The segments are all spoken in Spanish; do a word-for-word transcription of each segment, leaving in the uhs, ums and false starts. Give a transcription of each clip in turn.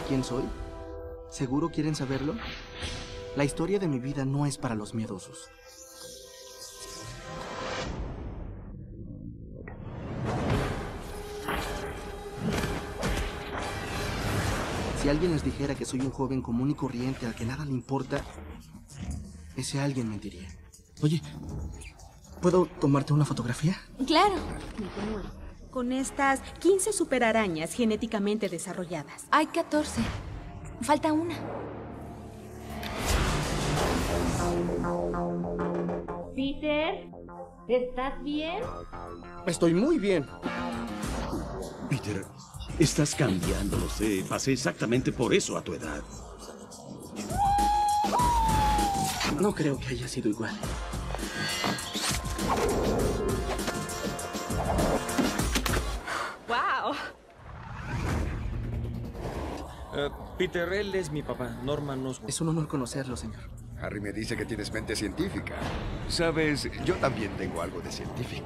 quién soy? ¿Seguro quieren saberlo? La historia de mi vida no es para los miedosos. Si alguien les dijera que soy un joven común y corriente al que nada le importa, ese alguien mentiría. Oye, ¿puedo tomarte una fotografía? Claro. Con estas quince superarañas genéticamente desarrolladas. Hay catorce. Falta una. Peter, ¿estás bien? Estoy muy bien. Peter, estás cambiando, lo sé. Pasé exactamente por eso a tu edad. No creo que haya sido igual. ¡Wow! Uh, Peter, él es mi papá, Norman Osborn. Es un honor conocerlo, señor. Harry me dice que tienes mente científica. Sabes, yo también tengo algo de científico.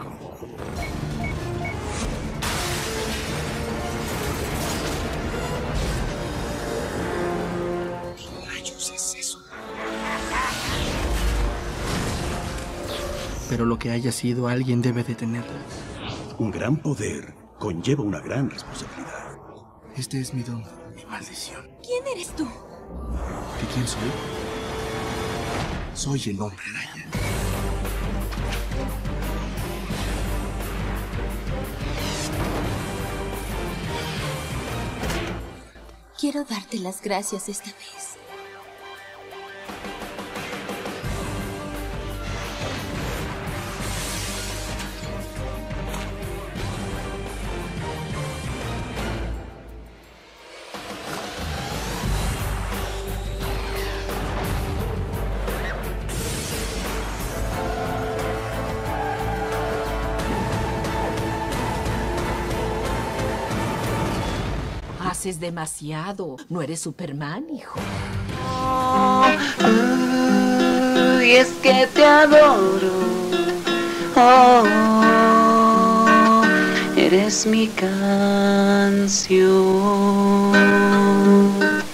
¿Qué rayos es eso? Pero lo que haya sido, alguien debe detenerla. Un gran poder conlleva una gran responsabilidad. Este es mi don, mi maldición. ¿Quién eres tú? ¿De quién soy? Soy el hombre araña. Quiero darte las gracias esta vez. Haces demasiado. No eres Superman, hijo. Y es que te adoro. Oh, eres mi canción.